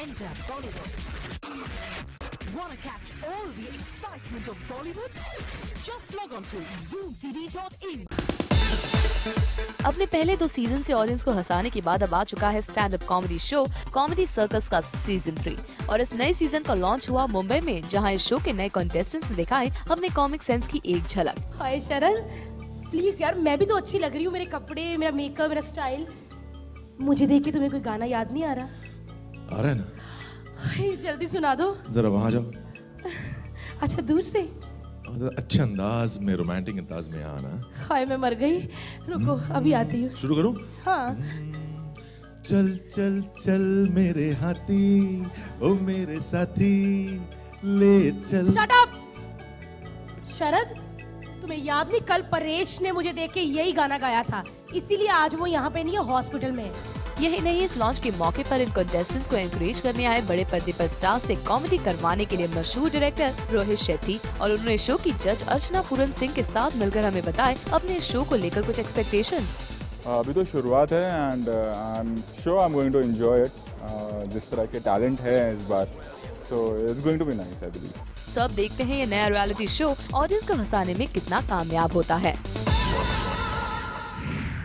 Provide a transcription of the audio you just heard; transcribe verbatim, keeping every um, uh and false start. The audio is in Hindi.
Stand Up Bollywood. Wanna catch all the excitement of Bollywood? Just log on to zoom t v dot in. अपने पहले दो सीजन से ऑडियंस को हंसाने के बाद अब आ चुका है stand up comedy show comedy circus का सीजन थ्री और इस नए सीजन का लॉन्च हुआ मुंबई में, जहां इस शो के नए कंटेस्टेंट्स ने दिखाए अपने कॉमिक सेंस की एक झलक। हाय शरण, प्लीज यार मैं भी तो अच्छी लग रही हूँ, मेरे कपड़े, मेरा मेकअप, मेरा स्टाइल। मुझे देख के तुम्हें कोई गाना याद नहीं आ रहा? आ रहा है ना? हाय जल्दी सुना दो। जरा वहाँ जाओ। अच्छा दूर से? अच्छे अंदाज में, रोमांटिक अंदाज में आना। हाय मैं मर गई, रुको अभी आती हूँ। शुरू करूँ? हाँ। चल चल चल मेरे हाथी, ओ मेरे साथी, ले चल। Shut up! शरद, तुम्हें याद नहीं कल परेश ने मुझे देख के यही गाना गाया था, इसीलिए आज वो यहाँ पे नहीं है, हॉस्पिटल में है। यही नहीं, इस लॉन्च के मौके पर इन कंटेस्टेंट्स को एनकरेज करने आए बड़े पर्दे पर स्टार से कॉमेडी करवाने के लिए मशहूर डायरेक्टर रोहित शेट्टी, और उन्होंने शो की जज अर्चना पूरन सिंह के साथ मिलकर हमें बताए अपने शो को लेकर कुछ एक्सपेक्टेशंस। अभी तो शुरुआत है and I am sure I am going to enjoy it. जिस तरह के टैलेंट है इस बार, so it's going to be nice I believe. तो अब देखते हैं ये नया रियलिटी शो ऑडियंस को हंसाने में कितना कामयाब होता है।